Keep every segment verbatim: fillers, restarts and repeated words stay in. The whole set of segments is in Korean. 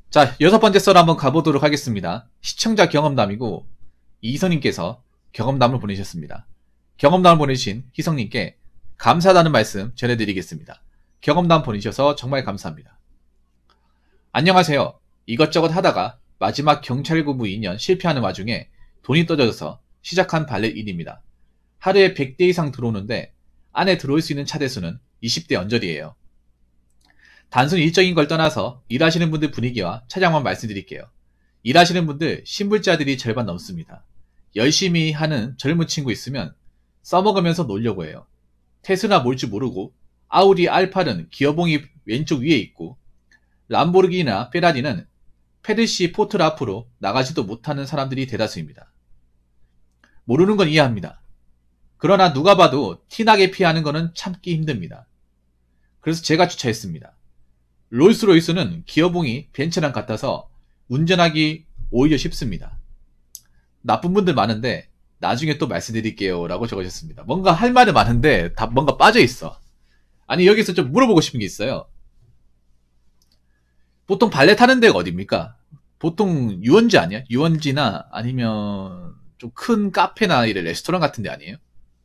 자, 여섯 번째 썰 한번 가보도록 하겠습니다. 시청자 경험담이고, 이선님께서 경험담을 보내셨습니다. 경험담을 보내주신 희성님께 감사하다는 말씀 전해드리겠습니다. 경험담 보내주셔서 정말 감사합니다. 안녕하세요. 이것저것 하다가 마지막 경찰고무 이 년 실패하는 와중에 돈이 떨어져서 시작한 발렛 일입니다. 하루에 백 대 이상 들어오는데 안에 들어올 수 있는 차 대수는 이십 대 언저리예요. 단순 일적인 걸 떠나서 일하시는 분들 분위기와 차량만 말씀드릴게요. 일하시는 분들 신불자들이 절반 넘습니다. 열심히 하는 젊은 친구 있으면 써먹으면서 놀려고 해요. 테슬라 뭘 줄 모르고 아우디 알 팔은 기어봉이 왼쪽 위에 있고 람보르기니나 페라리는 페르시 포트라 앞으로 나가지도 못하는 사람들이 대다수입니다. 모르는 건 이해합니다. 그러나 누가 봐도 티나게 피하는 거는 참기 힘듭니다. 그래서 제가 추천했습니다. 롤스로이스는 기어봉이 벤츠랑 같아서 운전하기 오히려 쉽습니다. 나쁜 분들 많은데 나중에 또 말씀드릴게요 라고 적으셨습니다. 뭔가 할 말은 많은데 다 뭔가 빠져있어. 아니 여기서 좀 물어보고 싶은 게 있어요. 보통 발렛 하는 데가 어딥니까? 보통 유원지 아니야? 유원지나 아니면 좀 큰 카페나 이런 레스토랑 같은 데 아니에요?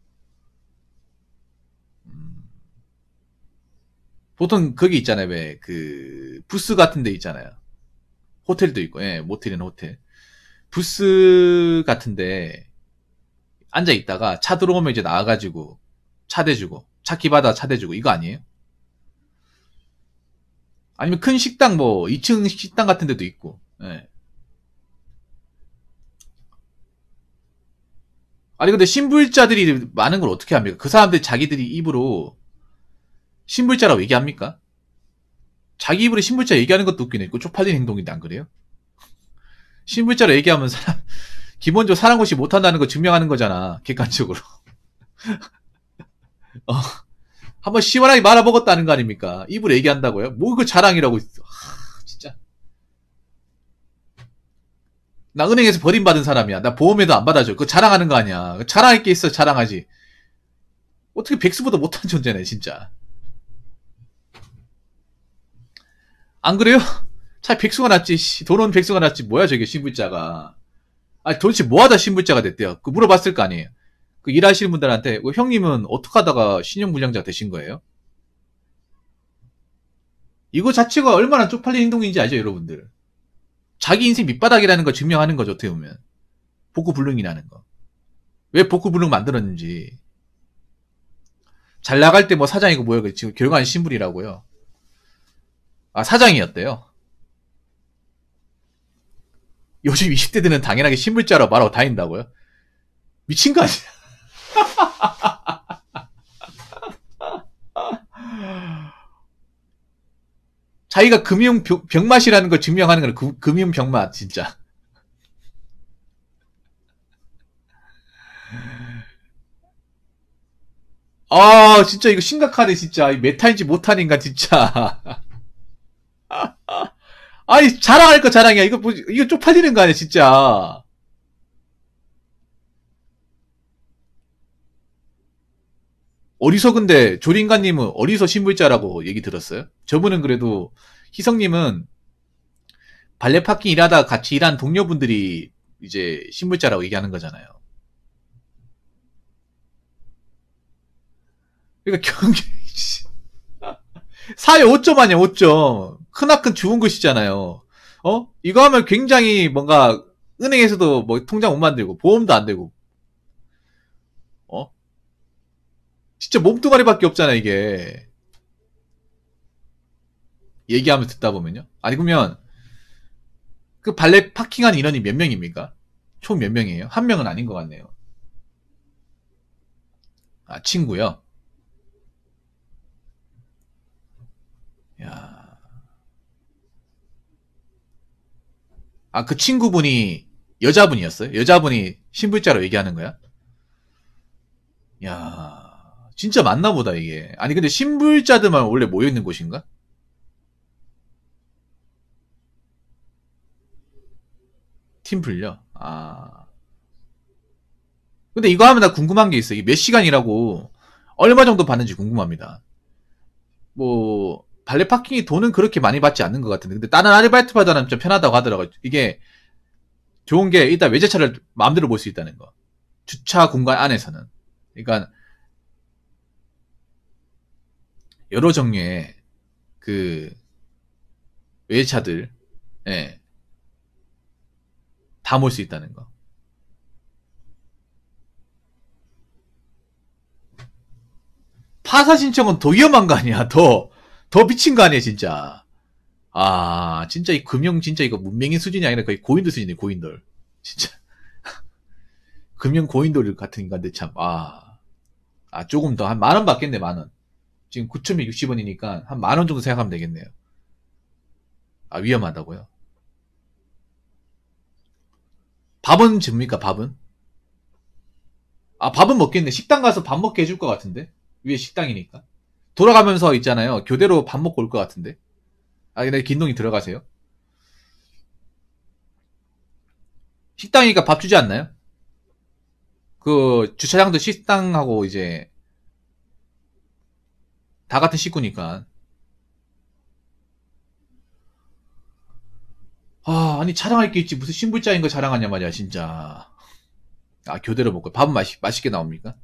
보통 거기 있잖아요. 왜 그 부스 같은 데 있잖아요. 호텔도 있고, 예, 모텔이나 호텔. 부스 같은데 앉아 있다가 차 들어오면 이제 나와가지고 차 대주고 차 키받아 차 대주고 이거 아니에요? 아니면 큰 식당 뭐 이 층 식당 같은 데도 있고. 예. 아니 근데 신불자들이 많은 걸 어떻게 합니까? 그 사람들 자기들이 입으로 신불자라고 얘기합니까? 자기 입으로 신불자 얘기하는 것도 웃기네. 그 쪽팔린 행동인데 안 그래요? 신불자로 얘기하면 사람 기본적으로 사랑고시 못한다는 거 증명하는 거잖아. 객관적으로. 어, 한번 시원하게 말아먹었다는 거 아닙니까? 입으로 얘기한다고요? 뭐 그 자랑이라고 있어. 하, 진짜. 나 은행에서 버림받은 사람이야. 나 보험에도 안 받아줘. 그거 자랑하는 거 아니야. 자랑할 게 있어 자랑하지. 어떻게 백수보다 못한 존재네 진짜. 안 그래요? 차라리 백수가 낫지. 돈 온 백수가 낫지. 뭐야 저게 신불자가. 아니 도대체 뭐하다 신불자가 됐대요. 그 물어봤을 거 아니에요. 그 일하시는 분들한테 그 형님은 어떻게 하다가 신용불량자 되신 거예요? 이거 자체가 얼마나 쪽팔린 행동인지 알죠 여러분들. 자기 인생 밑바닥이라는 거 증명하는 거죠 어떻게 보면. 복구불능이라는 거. 왜 복구불능 만들었는지. 잘 나갈 때 뭐 사장이고 뭐야 지금 결과는 신불이라고요. 아 사장이었대요. 요즘 이십 대들은 당연하게 신불자로 말하고 다닌다고요? 미친 거 아니야? 자기가 금융 병, 병맛이라는 걸 증명하는 거는 그, 금융 병맛 진짜. 아 진짜 이거 심각하네 진짜. 메타인지 못한 인간 진짜. 아니 자랑할 거 자랑이야. 이거 뭐 이거 쪽팔리는 거 아니야 진짜. 어디서 근데 조린가님은 어디서 신불자라고 얘기 들었어요? 저분은 그래도 희성님은 발레 파킹 일하다 같이 일한 동료분들이 이제 신불자라고 얘기하는 거잖아요. 그러니까 경기 사회 오 점 아니야 오 점. 크나큰 좋은 것이잖아요. 어? 이거 하면 굉장히 뭔가 은행에서도 뭐 통장 못 만들고 보험도 안 되고 어? 진짜 몸뚱아리밖에 없잖아 이게. 얘기하면 듣다 보면요. 아니 그러면 그 발레 파킹한 인원이 몇 명입니까? 총 몇 명이에요? 한 명은 아닌 것 같네요. 아 친구요? 야, 아 그 친구분이 여자분이었어요? 여자분이 신불자로 얘기하는 거야? 야, 진짜 맞나 보다 이게. 아니 근데 신불자들만 원래 모여 있는 곳인가? 팀플요? 아. 근데 이거 하면 나 궁금한 게 있어. 이게 몇 시간이라고 얼마 정도 받는지 궁금합니다. 뭐 발레 파킹이 돈은 그렇게 많이 받지 않는 것 같은데, 근데 다른 아르바이트보다는 좀 편하다고 하더라고요. 이게 좋은 게 일단 외제차를 마음대로 볼 수 있다는 거. 주차 공간 안에서는. 그러니까 여러 종류의 그 외제차들, 예, 다 몰 수 있다는 거. 파사 신청은 더 위험한 거 아니야? 더, 더 미친 거 아니야, 진짜. 아, 진짜 이 금융, 진짜 이거 문명인 수준이 아니라 거의 고인들 수준이네, 고인들. 진짜. 금융 고인돌 같은 인간들 참, 아, 아, 조금 더, 한 만 원 받겠네, 만 원. 지금 구천백육십 원이니까 한 만 원 정도 생각하면 되겠네요. 아, 위험하다고요? 밥은 줍니까, 밥은? 아, 밥은 먹겠네. 식당 가서 밥 먹게 해줄 것 같은데? 위에 식당이니까. 돌아가면서 있잖아요. 교대로 밥 먹고 올 것 같은데? 아, 근데 긴동이 들어가세요? 식당이니까 밥 주지 않나요? 그, 주차장도 식당하고 이제, 다 같은 식구니까. 아, 아니, 자랑할 게 있지. 무슨 신불자인 거 자랑하냐 말이야, 진짜. 아, 교대로 먹고. 밥은 맛있, 맛있게 나옵니까?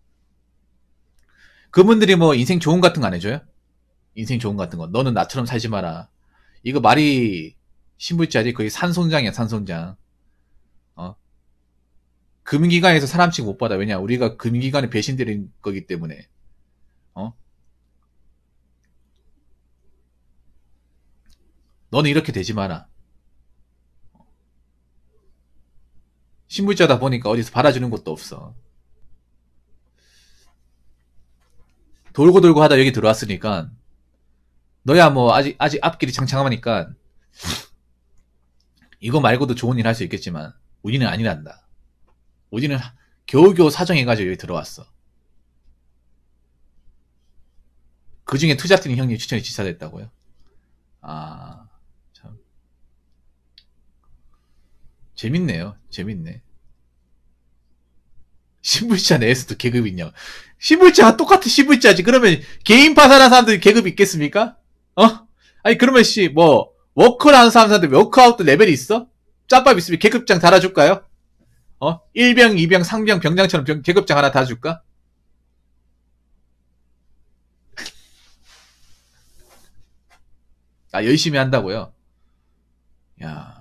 그분들이 뭐 인생 좋은 같은 거 안 해줘요? 인생 좋은 같은 거. 너는 나처럼 살지 마라. 이거 말이 신불자지. 거의 산송장이야, 산송장. 어? 금융기관에서 사람씩 못 받아. 왜냐? 우리가 금융기관에 배신드린 거기 때문에. 어? 너는 이렇게 되지 마라. 신불자다 보니까 어디서 받아주는 것도 없어. 돌고 돌고 하다 여기 들어왔으니까 너야 뭐 아직 아직 앞길이 창창하니까 이거 말고도 좋은 일 할 수 있겠지만 우리는 아니란다. 우리는 겨우겨우 사정해가지고 여기 들어왔어. 그 중에 투자팀 형님 추천이 지사됐다고요? 아, 참. 재밌네요. 재밌네. 신불자 내에서도 계급이 있냐. 신불자가 똑같은 신불자지. 그러면 개인 파산한 사람들이 계급이 있겠습니까? 어? 아니, 그러면 씨, 뭐, 워크를 하는 사람들 워크아웃도 레벨이 있어? 짬밥 있으면 계급장 달아줄까요? 어? 일 병, 이 병, 상병, 병장처럼 병, 계급장 하나 달아줄까? 아, 열심히 한다고요? 야,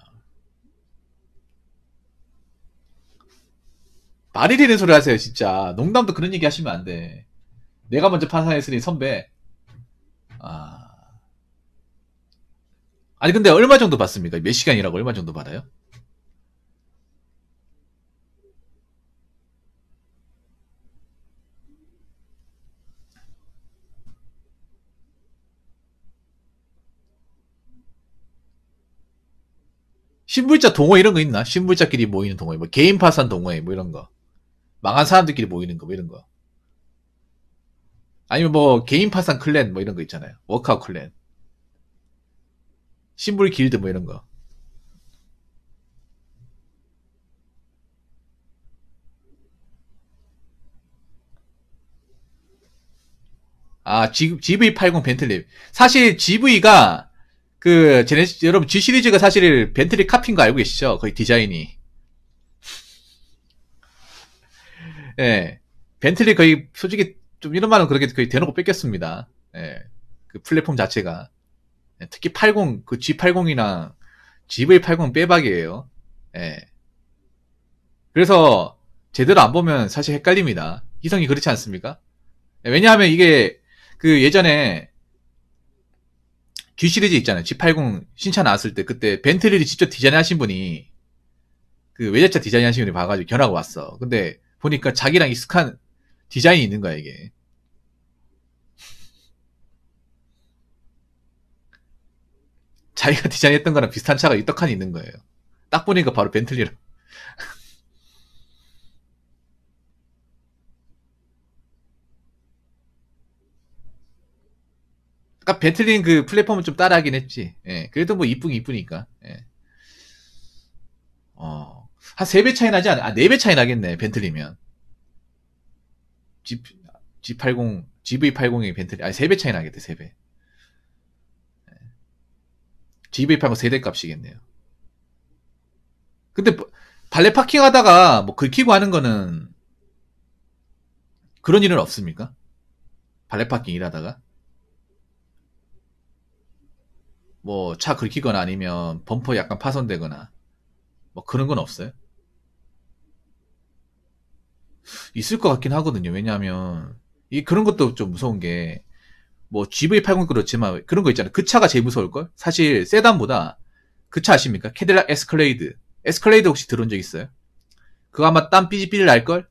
말이 되는 소리 하세요, 진짜. 농담도 그런 얘기 하시면 안 돼. 내가 먼저 파산했으니 선배. 아. 아니, 근데 얼마 정도 받습니까? 몇 시간이라고 얼마 정도 받아요? 신불자 동호회 이런 거 있나? 신불자끼리 모이는 동호회, 뭐 개인 파산 동호회, 뭐 이런 거. 망한 사람들끼리 모이는 거, 뭐 이런 거. 아니면 뭐 개인 파산 클랜 뭐 이런 거 있잖아요. 워크아웃 클랜. 신불 길드 뭐 이런 거. 아, G, 지브이팔십 벤틀리. 사실 지브이가 그 제네시스 여러분 G 시리즈가 사실 벤틀리 카피인 거 알고 계시죠? 거의 디자인이. 예. 벤틀리 거의 솔직히 좀 이런 말은 그렇게 거의 대놓고 뺏겼습니다. 예. 그 플랫폼 자체가. 예, 특히 팔십, 그 지 팔십이나 지브이팔십 빼박이에요. 예. 그래서 제대로 안 보면 사실 헷갈립니다. 희성이 그렇지 않습니까? 예, 왜냐하면 이게 그 예전에 G 시리즈 있잖아요. 지 팔십 신차 나왔을 때 그때 벤틀리를 직접 디자인하신 분이 그 외제차 디자인하신 분이 봐가지고 견하고 왔어. 근데 보니까 자기랑 익숙한 디자인이 있는 거야 이게. 자기가 디자인했던 거랑 비슷한 차가 이 떡하니 있는 거예요. 딱 보니까 바로 벤틀리라. 아까 벤틀리는 그 플랫폼은 좀 따라하긴 했지. 예. 그래도 뭐 이쁘긴 이쁘니까. 예. 어. 한 세 배 차이 나지 않아? 아, 네 배 차이 나겠네. 벤틀리면. G, 지 팔십, 지브이팔십이 벤틀리. 아니, 세 배 차이 나겠대, 세 배. 지브이 팔십 세대 값이겠네요. 근데 발레 파킹 하다가 뭐 긁히고 하는 거는 그런 일은 없습니까? 발레 파킹 일하다가 뭐 차 긁히거나 아니면 범퍼 약간 파손되거나 뭐 그런 건 없어요? 있을 것 같긴 하거든요. 왜냐하면 이 그런 것도 좀 무서운 게 뭐 지브이 팔십 그렇지만 그런 거 있잖아요. 그 차가 제일 무서울 걸? 사실 세단보다 그 차 아십니까? 캐딜락 에스컬레이드. 에스컬레이드 혹시 들어온 적 있어요? 그거 아마 땀 삐질삐질 날걸?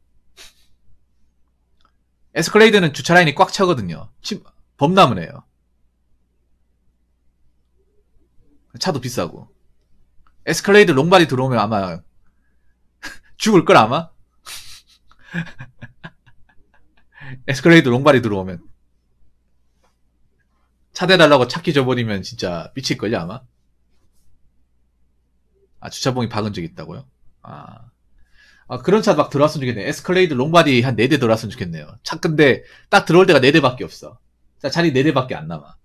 에스컬레이드는 주차 라인이 꽉 차거든요. 침, 범람을 해요. 차도 비싸고. 에스컬레이드 롱바디 들어오면 아마 죽을걸 아마? 에스컬레이드 롱바디 들어오면 차 대달라고 차키 줘버리면 진짜 미칠걸요 아마? 아 주차봉이 박은 적 있다고요? 아, 아 그런 차 막 들어왔으면 좋겠네. 에스컬레이드 롱바디 한 네 대 들어왔으면 좋겠네요. 차 근데 딱 들어올 때가 네 대밖에 없어. 자, 자리 네 대밖에 안 남아.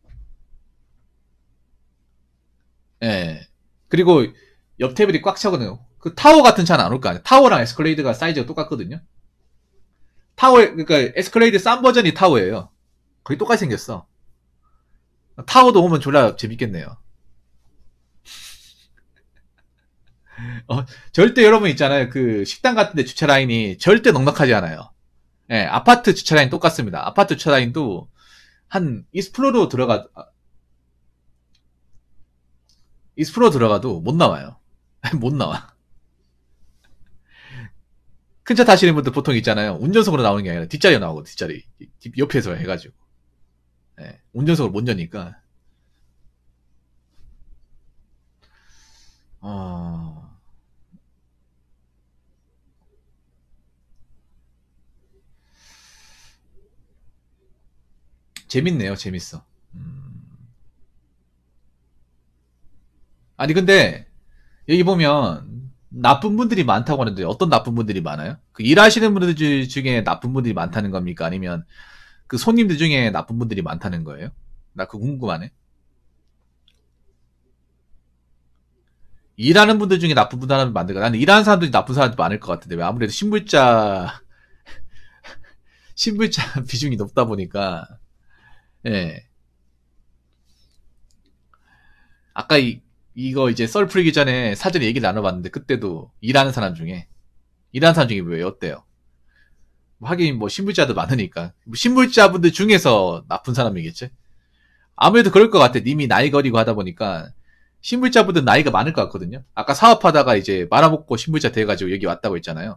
예. 그리고 옆 테이블이 꽉 차거든요. 그 타워 같은 차는 안 올 거 아니에요. 타워랑 에스컬레이드가 사이즈가 똑같거든요. 타워, 그러니까 에스컬레이드 싼 버전이 타워예요. 거의 똑같이 생겼어. 타워도 오면 졸라 재밌겠네요. 어, 절대 여러분 있잖아요. 그 식당 같은 데 주차 라인이 절대 넉넉하지 않아요. 예, 아파트 주차 라인 똑같습니다. 아파트 주차 라인도 한 이십 프로로 들어가, 이십 프로 들어가도 못 나와요. 못 나와. 큰 차 타시는 분들 보통 있잖아요. 운전석으로 나오는 게 아니라 뒷자리에 나오고, 뒷자리. 뒷- 옆에서 해가지고. 예, 운전석을 못 여니까. 어, 재밌네요. 재밌어. 음. 아니, 근데, 여기 보면, 나쁜 분들이 많다고 하는데, 어떤 나쁜 분들이 많아요? 그 일하시는 분들 주- 중에 나쁜 분들이 많다는 겁니까? 아니면, 그 손님들 중에 나쁜 분들이 많다는 거예요? 나 그거 궁금하네. 일하는 분들 중에 나쁜 분들 하면 만들까? 나는 일하는 사람들이 나쁜 사람도 많을 것 같은데, 왜 아무래도 신불자, 신불자 비중이 높다 보니까, 예. 아까 이, 이거 이제 썰 풀기 전에 사전에 얘기를 나눠봤는데, 그때도 일하는 사람 중에, 일하는 사람 중에 왜 어때요? 뭐 하긴 뭐 신불자도 많으니까. 뭐 신불자분들 중에서 나쁜 사람이겠지? 아무래도 그럴 것 같아. 님이 나이 거리고 하다 보니까, 신불자분들 나이가 많을 것 같거든요? 아까 사업하다가 이제 말아먹고 신불자 돼가지고 여기 왔다고 했잖아요.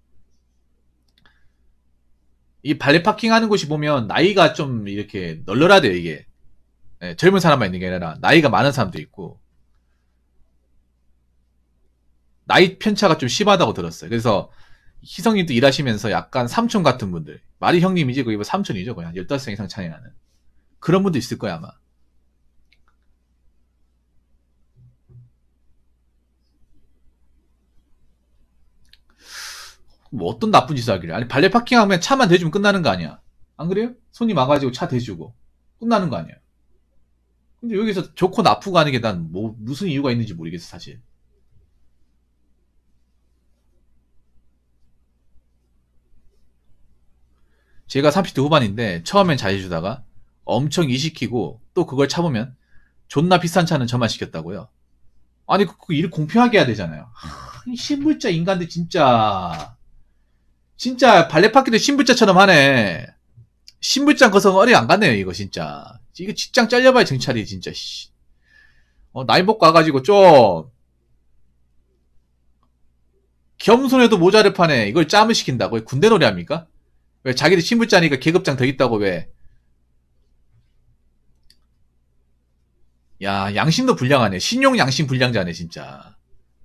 이 발레 파킹 하는 곳이 보면 나이가 좀 이렇게 널널하대요, 이게. 예, 젊은 사람만 있는 게 아니라 나이가 많은 사람도 있고, 나이 편차가 좀 심하다고 들었어요. 그래서 희성님도 일하시면서 약간 삼촌 같은 분들, 말이 형님이지, 거기 뭐 삼촌이죠, 그냥. 열다섯 살 이상 차이 나는. 그런 분도 있을 거야, 아마. 뭐 어떤 나쁜 짓을 하길래. 아니, 발레 파킹 하면 차만 대주면 끝나는 거 아니야. 안 그래요? 손님 와가지고 차 대주고. 끝나는 거 아니야. 근데 여기서 좋고 나쁘고 하는 게 난 뭐, 무슨 이유가 있는지 모르겠어, 사실. 제가 삼십 대 후반인데 처음엔 잘해주다가 엄청 이시키고 또 그걸 참으면 존나 비싼 차는 저만 시켰다고요. 아니 그, 그 일 공평하게 해야 되잖아요. 이 신불자 인간들 진짜 진짜 발레파키도 신불자처럼 하네. 신불자 거성 어리 안 갔네요 이거 진짜. 이거 직장 잘려봐야 정찰이 진짜. 씨. 어, 나이 먹고 와가지고 좀 겸손해도 모자를 파네. 이걸 짬을 시킨다고? 군대 놀이 합니까? 왜 자기들 신불자니까 계급장 더 있다고 왜? 야, 양심도 불량하네. 신용 양심 불량자네, 진짜.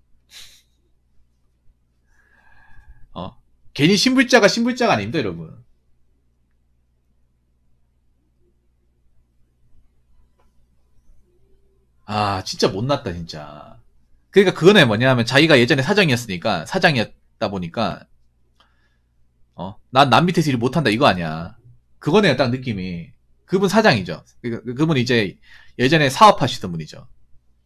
어? 괜히 신불자가 신불자가 아닙니다, 여러분. 아, 진짜 못났다, 진짜. 그러니까 그거네, 뭐냐면 자기가 예전에 사장이었으니까, 사장이었다 보니까, 어, 난 남 밑에서 일 못한다, 이거 아니야. 그거네요, 딱 느낌이. 그분 사장이죠. 그, 그분 이제 예전에 사업하시던 분이죠.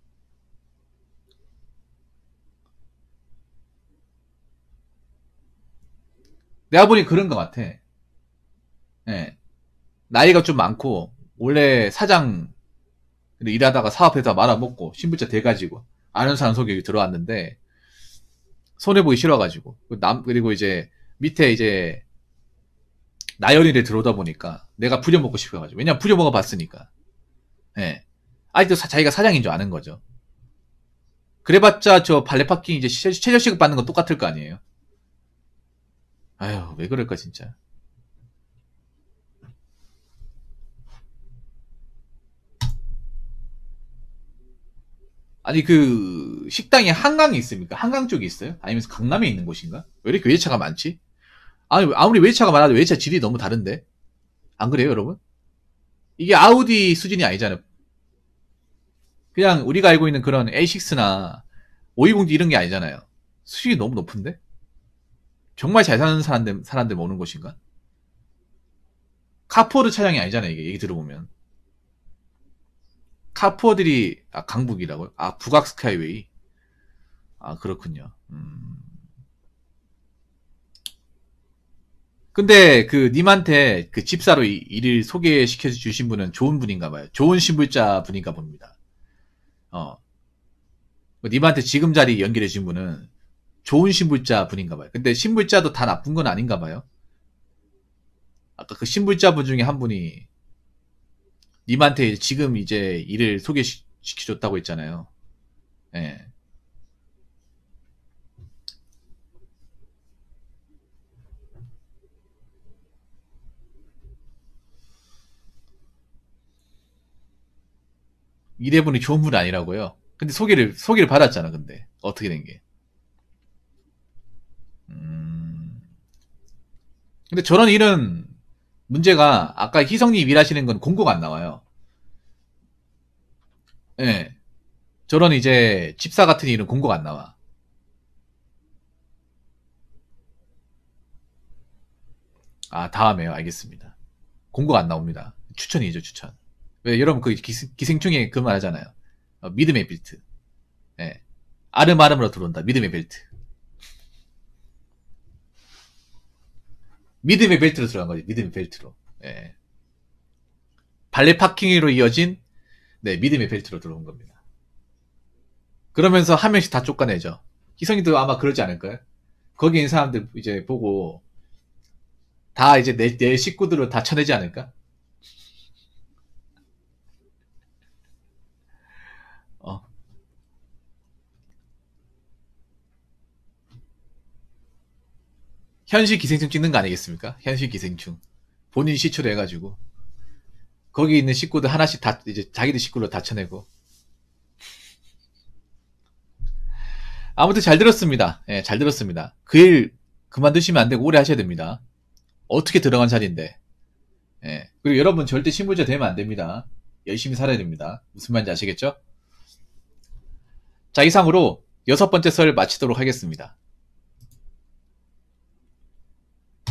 내가 보니 그런 것 같아. 예. 나이가 좀 많고, 원래 사장 일하다가 사업해서 말아먹고, 신분자 돼가지고, 아는 사람 속에 들어왔는데, 손해보기 싫어가지고, 남, 그리고 이제, 밑에 이제, 나연이를 들어오다 보니까, 내가 부려먹고 싶어가지고, 왜냐면 부려먹어 봤으니까. 예. 아직도 사, 자기가 사장인 줄 아는 거죠. 그래봤자 저 발레파킹 이제 최저 시급 받는 건 똑같을 거 아니에요. 아휴, 왜 그럴까, 진짜. 아니, 그, 식당에 한강이 있습니까? 한강 쪽에 있어요? 아니면 강남에 있는 곳인가? 왜 이렇게 외제차가 많지? 아니, 아무리 외제차가 많아도 외제차 질이 너무 다른데? 안 그래요, 여러분? 이게 아우디 수준이 아니잖아요. 그냥 우리가 알고 있는 그런 에이식스나 오이공디 이런 게 아니잖아요. 수익이 너무 높은데? 정말 잘 사는 사람들, 사람들 모는 곳인가? 카포드 차량이 아니잖아요, 이게, 얘기 들어보면. 카포들이, 아, 강북이라고요? 아, 북악 스카이웨이. 아, 그렇군요. 음. 근데 그 님한테 그 집사로 이- 일을 소개시켜 주신 분은 좋은 분인가 봐요. 좋은 신불자 분인가 봅니다. 어. 님한테 지금 자리 연결해 준 분은 좋은 신불자 분인가 봐요. 근데 신불자도 다 나쁜 건 아닌가 봐요. 아까 그 신불자 분 중에 한 분이 님한테 지금 이제 일을 소개시켜줬다고 했잖아요. 예. 이래분이 좋은 분 아니라고요. 근데 소개를, 소개를 받았잖아, 근데. 어떻게 된 게. 음. 근데 저런 일은 문제가 아까 희성님 일하시는 건 공고가 안 나와요. 예. 저런 이제 집사 같은 일은 공고가 안 나와. 아, 다음에요. 알겠습니다. 공고가 안 나옵니다. 추천이죠, 추천. 왜, 여러분 그 기생, 기생충에 그 말 하잖아요. 어, 믿음의 벨트. 예. 아름아름으로 들어온다. 믿음의 벨트. 믿음의 벨트로 들어간 거지. 믿음의 벨트로. 예. 발레 파킹으로 이어진, 네, 믿음의 벨트로 들어온 겁니다. 그러면서 한 명씩 다 쫓아내죠. 희성이도 아마 그러지 않을까요? 거기 있는 사람들 이제 보고, 다 이제 내, 내 식구들을 다 쳐내지 않을까? 어. 현실 기생충 찍는 거 아니겠습니까? 현실 기생충. 본인 시초로 해가지고. 거기 있는 식구들 하나씩 다, 이제 자기들 식구로 다 쳐내고. 아무튼 잘 들었습니다. 예, 잘 들었습니다. 그 일 그만두시면 안 되고 오래 하셔야 됩니다. 어떻게 들어간 자리인데. 예. 그리고 여러분 절대 신분자 되면 안 됩니다. 열심히 살아야 됩니다. 무슨 말인지 아시겠죠? 자, 이상으로 여섯 번째 썰 마치도록 하겠습니다.